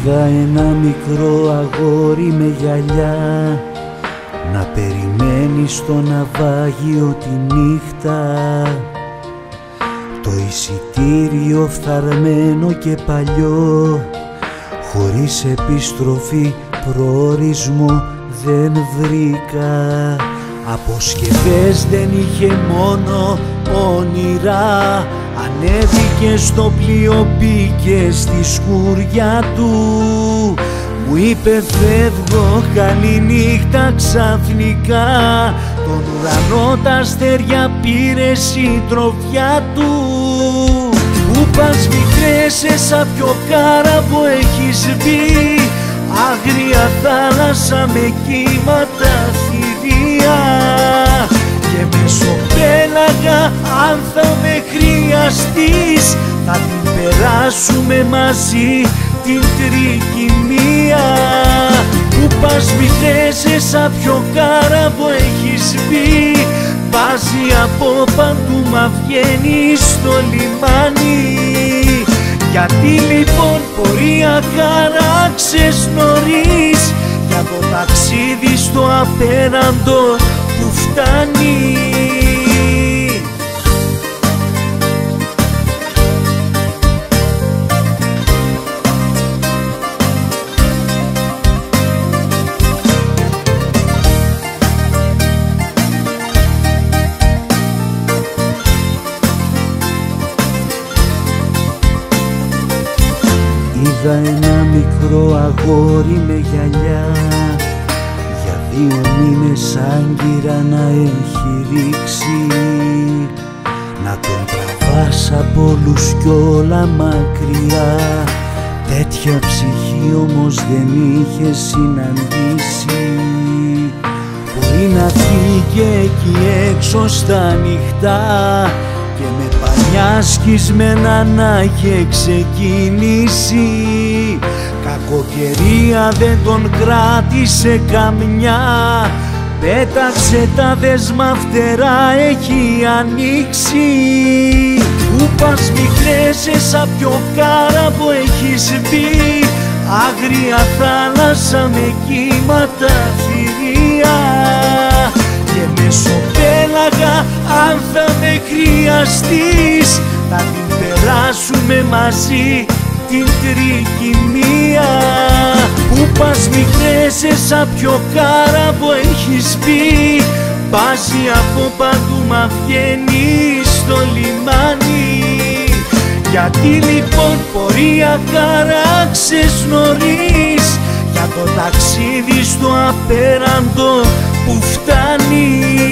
Είδα ένα μικρό αγόρι με γυαλιά να περιμένει στο ναυάγιο τη νύχτα, το εισιτήριο φθαρμένο και παλιό, χωρίς επιστροφή προορισμό δεν βρήκα. Αποσκευές δεν είχε, μόνο όνειρα. Ανέβηκε στο πλοίο, μπήκε στη σκουριά του. Μου είπε φεύγω, καληνύχτα, ξαφνικά τον ουρανό τα αστέρια πήρε συντροφιά του. Πού πας μικρέ, σε σάπιο κάραβο έχεις μπει, άγρια θάλασσα με κύματα θηρία, και μεσοπέλαγα αν θα με χρειαστείς θα την περάσουμε μαζί την τρικυμία. Πού πας μικρέ, σε σάπιο κάραβο έχεις μπει, βάζει από παντού μα βγαίνει στο λιμάνι. Γιατί λοιπόν πορεία χαράξες νωρίς, για το ταξίδι στο απέραντο που φτάνει. Είδα ένα μικρό αγόρι με γυαλιά, για 2 μήνες άγκυρα να έχει ρίξει, να τον τραβάς από όλους κι όλα μακριά. Τέτοια ψυχή όμως δεν είχε συναντήσει. Μπορεί να φύγε εκεί έξω στα ανοιχτά και με πανιά σκισμένα να είχε ξεκινήσει. Κακοκαιρία δεν τον κράτησε καμιά, πέταξε τα δέσμα φτερά, έχει ανοίξει. Πού πας μικρέ, σε σάπιο κάραβο έχεις μπει, άγρια θάλασσα με κύματα θηρία, και μεσοπέλαγα αν θα με χρειαστείς θα την περάσουμε μαζί την τρικυμία. Πού πας μικρέ, σε σάπιο κάραβο έχεις μπει, βάζει από παντού μα βγαίνει στο λιμάνι. Γιατί λοιπόν πορεία χαράξες νωρίς, για το ταξίδι στο απέραντο που φτάνει.